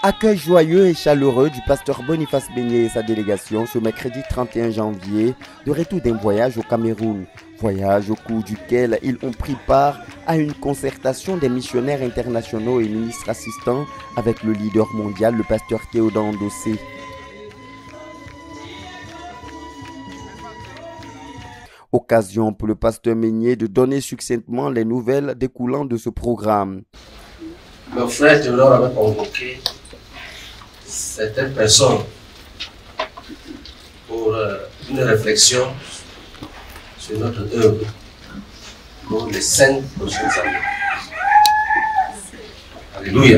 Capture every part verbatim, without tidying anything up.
Accueil joyeux et chaleureux du pasteur Boniface Beignet et sa délégation ce mercredi trente et un janvier, de retour d'un voyage au Cameroun. Voyage au cours duquel ils ont pris part à une concertation des missionnaires internationaux et ministres assistants avec le leader mondial, le pasteur Théodore Ndossé. Occasion pour le pasteur Beignet de donner succinctement les nouvelles découlant de ce programme. Le frère Théodore avait convoqué certaines personnes pour euh, une réflexion sur notre œuvre pour les cinq prochaines années. Alléluia.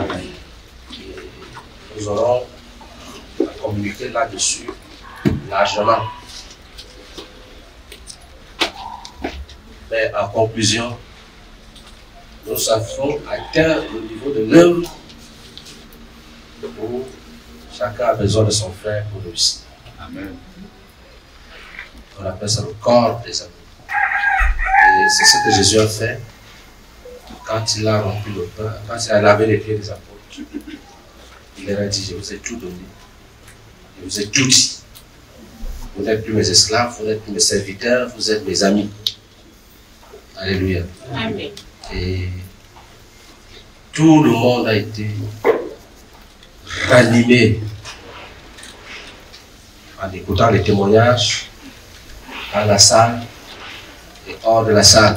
Nous aurons à communiquer là-dessus largement. Mais en conclusion, nous avons atteint le niveau de l'œuvre où chacun a besoin de son frère pour réussir. Amen. On appelle ça le corps des amis. Et c'est ce que Jésus a fait quand il a rompu le pain, quand il a lavé les pieds des apôtres. Il leur a dit, je vous ai tout donné. Je vous ai tout dit. Vous n'êtes plus mes esclaves, vous n'êtes plus mes serviteurs, vous êtes mes amis. Alléluia. Amen. Et tout le monde a été ranimé en écoutant les témoignages dans la salle et hors de la salle.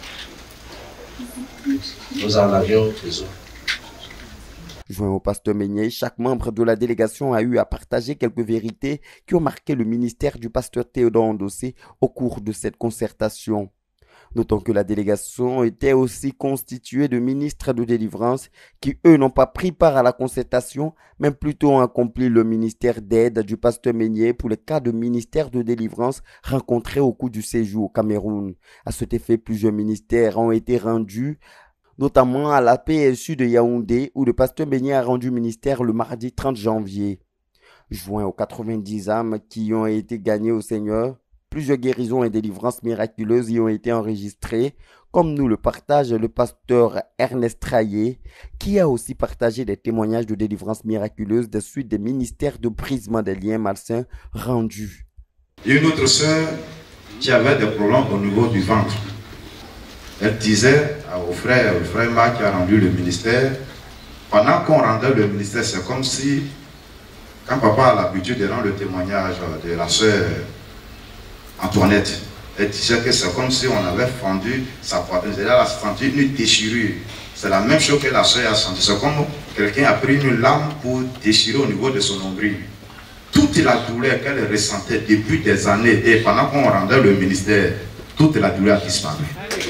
Nous en avions besoin. Joint au pasteur Beignet, chaque membre de la délégation a eu à partager quelques vérités qui ont marqué le ministère du pasteur Théodore Ndossé au cours de cette concertation. Notons que la délégation était aussi constituée de ministres de délivrance qui, eux, n'ont pas pris part à la concertation, mais plutôt ont accompli le ministère d'aide du pasteur Beignet pour les cas de ministère de délivrance rencontrés au cours du séjour au Cameroun. À cet effet, plusieurs ministères ont été rendus, notamment à la P S U de Yaoundé, où le pasteur Beignet a rendu ministère le mardi trente janvier. Joint aux quatre-vingt-dix âmes qui ont été gagnées au Seigneur, plusieurs guérisons et délivrances miraculeuses y ont été enregistrées, comme nous le partage le pasteur Ernest Traillé, qui a aussi partagé des témoignages de délivrance miraculeuse des suites des ministères de brisement des liens malsains rendus. Il y a une autre sœur qui avait des problèmes au niveau du ventre. Elle disait au frère, au frère Marc qui a rendu le ministère, pendant qu'on rendait le ministère, c'est comme si, quand papa a l'habitude de rendre le témoignage de la sœur Antoinette, elle disait que c'est comme si on avait fendu sa poitrine. Elle a senti une déchirure. C'est la même chose que la soeur a senti. C'est comme quelqu'un a pris une lame pour déchirer au niveau de son nombril. Toute la douleur qu'elle ressentait depuis des années, et pendant qu'on rendait le ministère, toute la douleur a disparu.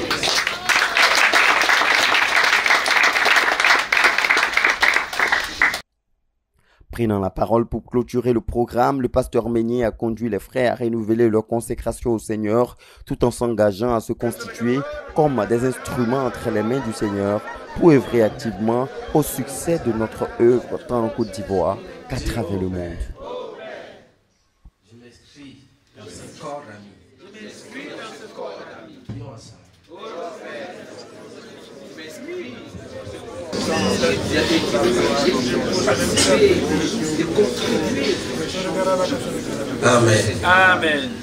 Prenant la parole pour clôturer le programme, le pasteur Beignet a conduit les frères à renouveler leur consécration au Seigneur, tout en s'engageant à se constituer comme des instruments entre les mains du Seigneur pour œuvrer activement au succès de notre œuvre tant en Côte d'Ivoire qu'à travers le monde. Je m'inscris dans ce corps d'amis. Je m'inscris dans ce corps d'amis. Prions ensemble. Amen. Amen.